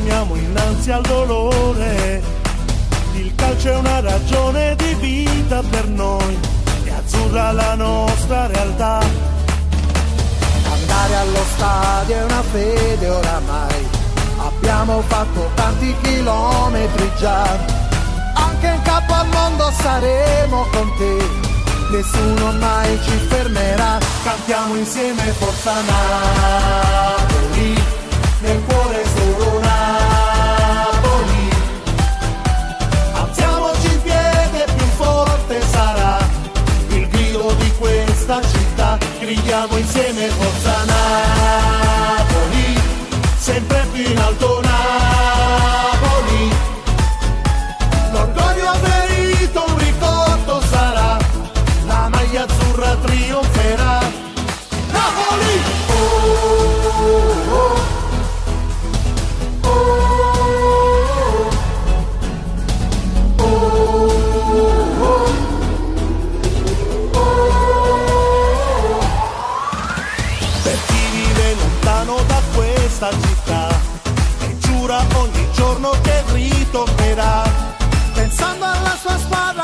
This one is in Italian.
fermiamo innanzi al dolore. Il calcio è una ragione di vita per noi, è azzurra la nostra realtà. Andare allo stadio è una fede oramai, abbiamo fatto tanti chilometri già, anche in capo al mondo saremo con te, nessuno mai ci fermerà. Cantiamo insieme Forza Napoli, nel cuore solo Napoli. Alziamoci in piedi, più forte sarà il grido di questa città. Gridiamo insieme Forza Napoli, sempre più in alto Napoli. L'orgoglio ferito un ricordo sarà, la maglia azzurra trionferà. Napoli! Oh, oh, oh, oh, oh, oh. Per chi vive lontano da questa città e giura ogni giorno che ritornerà, Pensando alla sua squadra